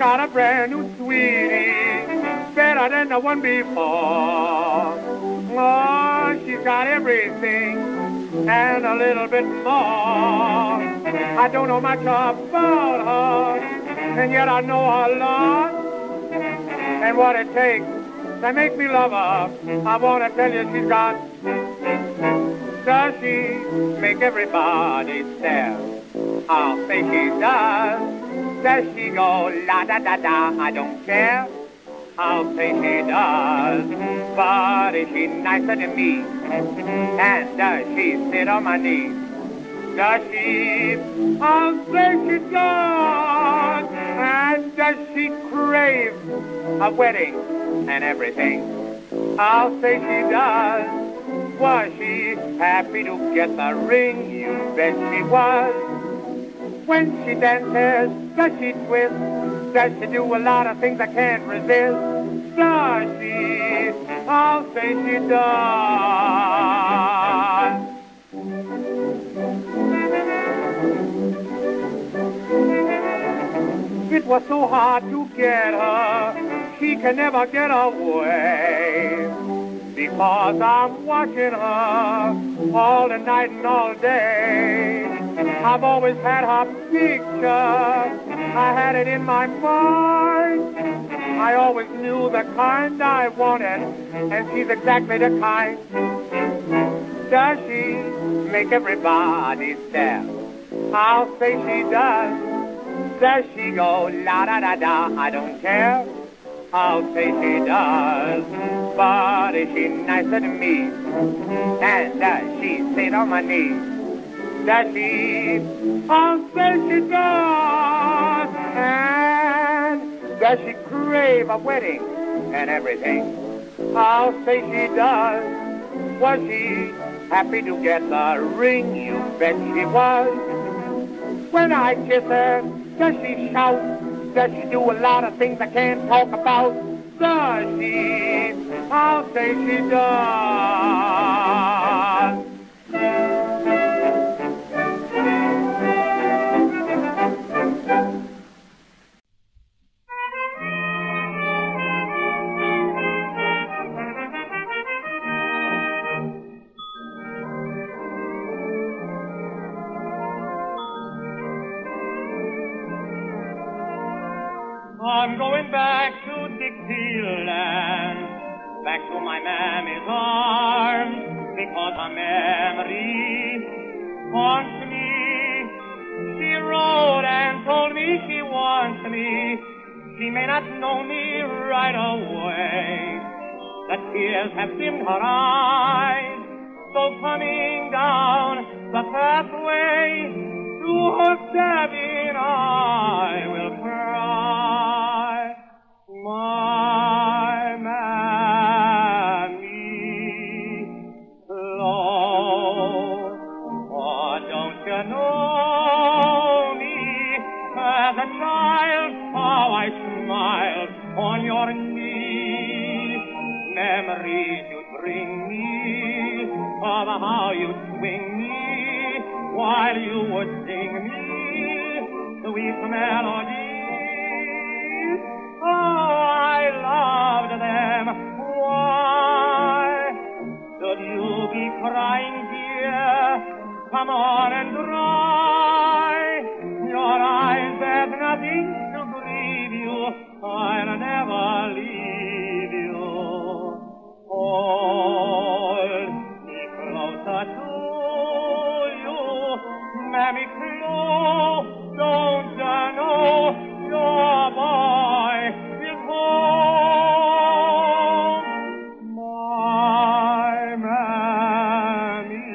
got a brand new sweetie, better than the one before. Oh, she's got everything and a little bit more. I don't know much about her, and yet I know a lot. And what it takes to make me love her, I want to tell you she's got. Does she make everybody stare? I'll say she does. Does she go la-da-da-da, I don't care. I'll say she does. But is she nicer than me? And does she sit on my knees? Does she? I'll say she does. And does she crave a wedding and everything? I'll say she does. Was she happy to get the ring? You bet she was. When she dances, does she twist? Does she do a lot of things I can't resist? Does she? I'll say she does. It was so hard to get her, she can never get away. Because I'm watching her all the night and all day. I've always had her picture, I had it in my mind. I always knew the kind I wanted, and she's exactly the kind. Does she make everybody stare? I'll say she does. Does she go la-da-da-da, I don't care. I'll say she does. But is she nicer than me? And does she sit on my knees? Does she? I'll say she does. And does she crave a wedding and everything? I'll say she does. Was she happy to get the ring? You bet she was. When I kiss her, does she shout? Does she do a lot of things I can't talk about? Does she? I'll say she does. I'm going back to Dixieland, back to my mammy's arms, because a memory haunts me. She wrote and told me she wants me. She may not know me right away. The tears have dimmed her eyes, so coming down the pathway to her cabin I will cry. My Mammy, Lord, oh, don't you know me? As a child, how I smiled on your knee. Memories you bring me of how you swing me while you would sing me sweet melodies. Oh, I loved them. Why should you be crying, dear? Come on and dry your eyes. There's nothing to grieve you. I'll never leave you. Hold me closer to you, Mammy, close. Don't you know your boy is home? My Mammy,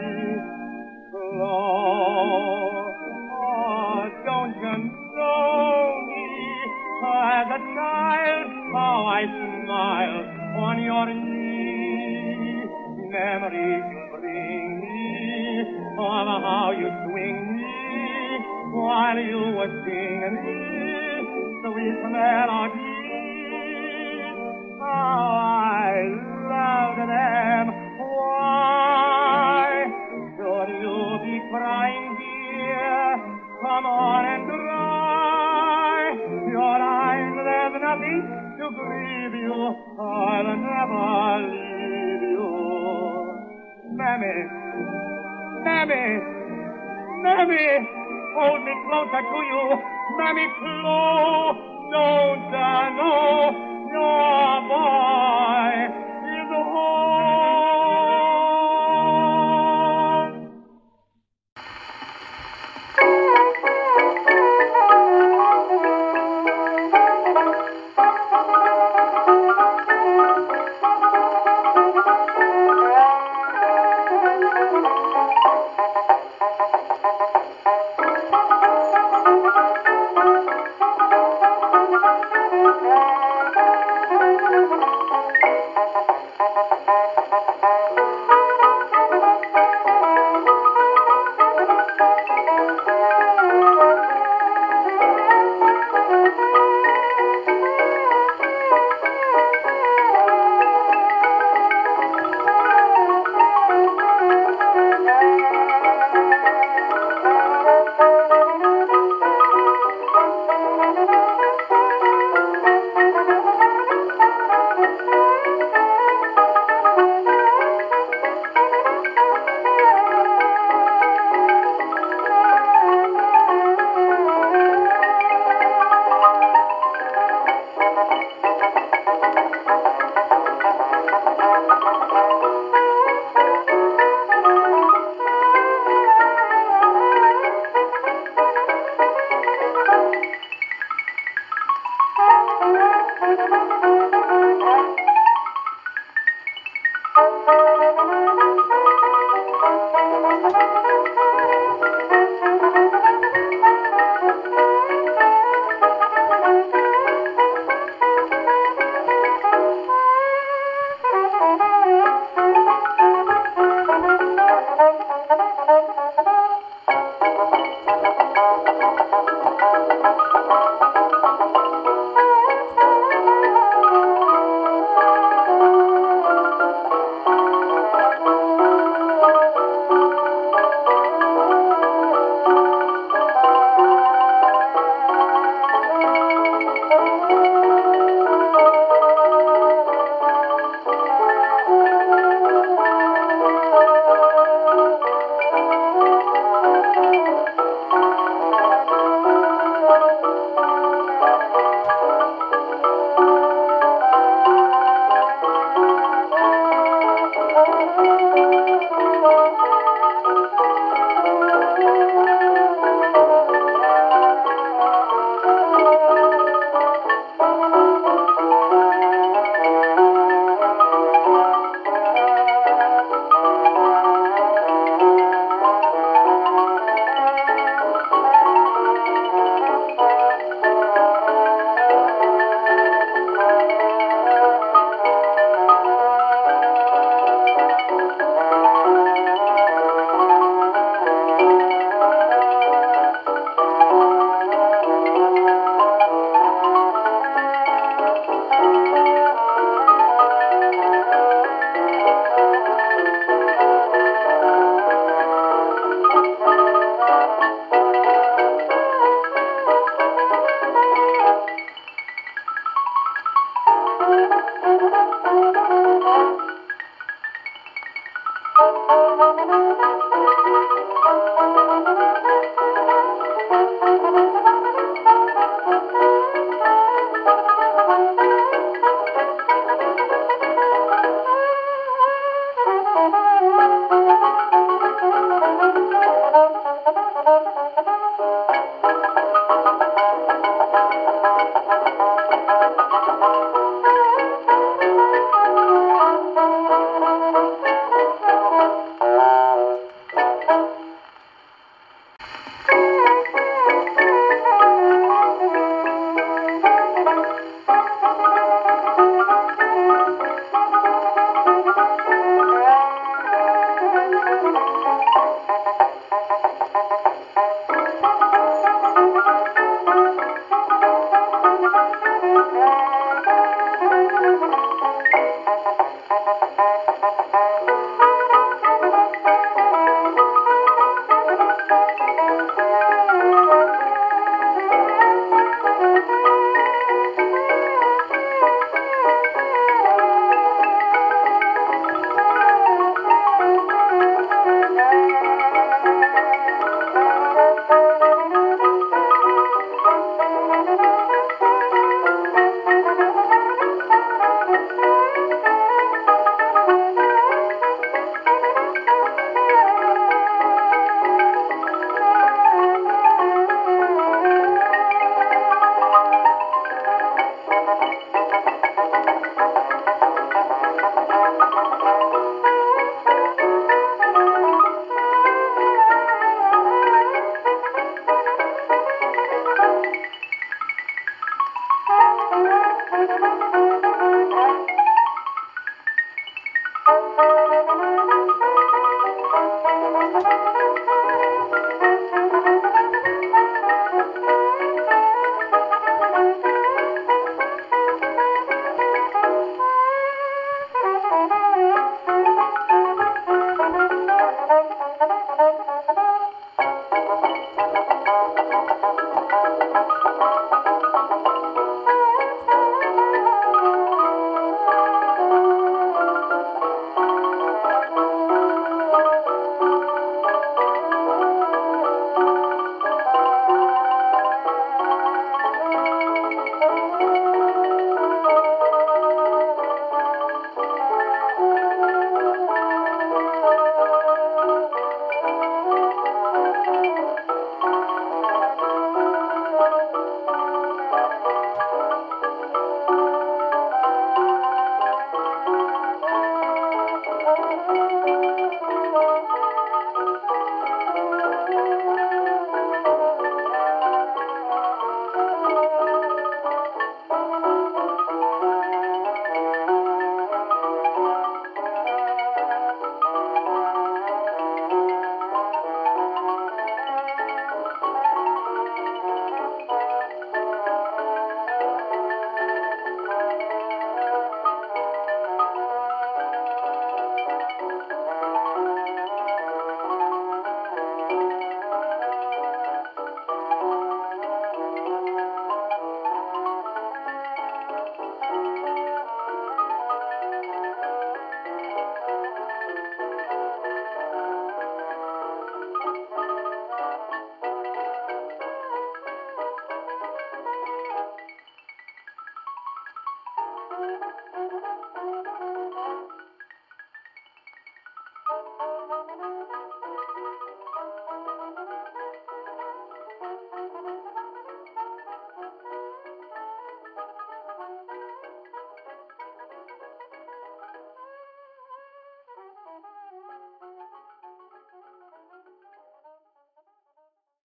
close. Oh, don't you know me? As a child, how I smiled on your knee. Memories you bring me of how you swing me while you were singing me sweet melodies. How I loved them. Why should you be crying, dear? Come on and dry your eyes. you, I'll never leave you. Mammy, Mammy, Mammy, hold me closer to you. Mammy, close, don't, no, no.